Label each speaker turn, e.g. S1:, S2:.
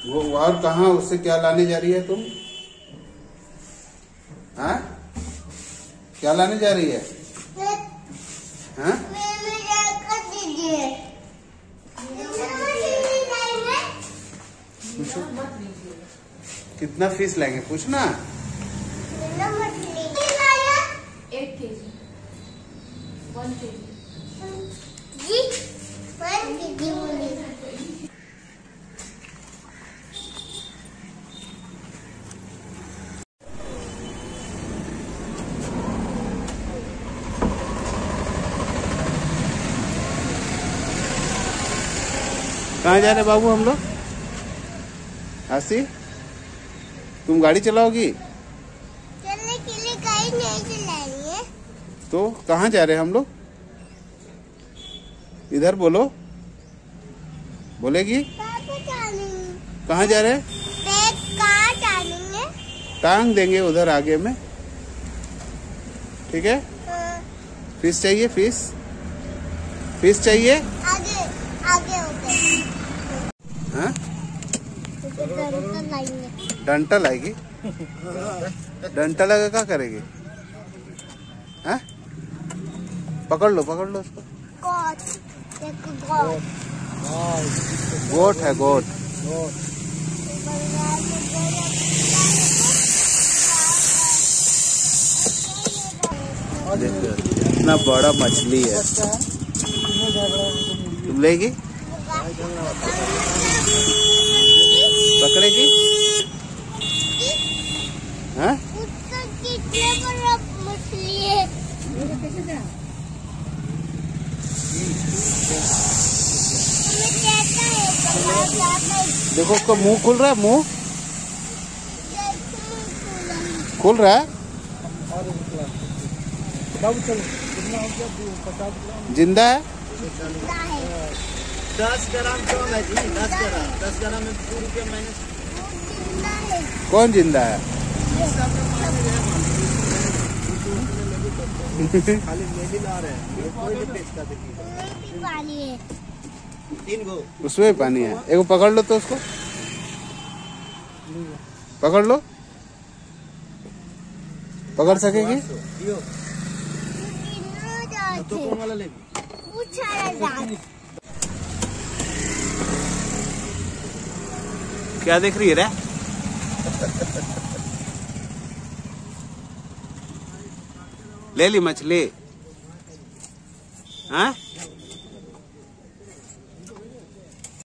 S1: वो और कहाँ उससे क्या लाने जा रही है तुम? हाँ, क्या लाने जा रही है? हाँ? कितना फीस लेंगे पूछना?
S2: 8 kg, 1 kg।
S1: कहाँ जा रहे बाबू हम लोग? आसी, तुम गाड़ी चलाओगी?
S3: चलने के लिए गाड़ी नहीं चलानी है।
S1: तो कहाँ जा रहे हैं हम लोग? इधर बोलो, बोलेगी? कहाँ जा रहे हैं?
S3: कहाँ चलेंगे?
S1: टांग देंगे उधर आगे में, ठीक है?
S3: हाँ।
S1: फीस चाहिए? फीस चाहिए?
S3: आगे आगे होते
S1: हाँ?
S3: लाएंगे।
S1: डंटा लाएगी? डंटा लगा क्या करेगी? हाँ? पकड़ लो उसको। गोट है, गोट। इतना बड़ा मछली है, तुम लेगी? पकड़ेगी? हाँ?
S3: कितने बड़ा मछली है।
S1: देखो उसका मुंह खुल रहा है, मुंह खुल रहा है। जिंदा है?
S4: 10 ग्राम कम है जी, 10 ग्राम में 2 रुपये माइनस।
S1: कौन जिंदा है?
S4: खाली मेली ला रहे हैं, कोई नहीं बेचता। देखिए
S3: पानी है।
S4: 3 गो
S1: उसमें भी पानी है। एक पकड़ लो तो उसको, पकड़ लो। पकड़ सकेगी?
S4: तो कौन वाला लेगी?
S1: क्या देख रही है रे? ले ली मछली? हाँ?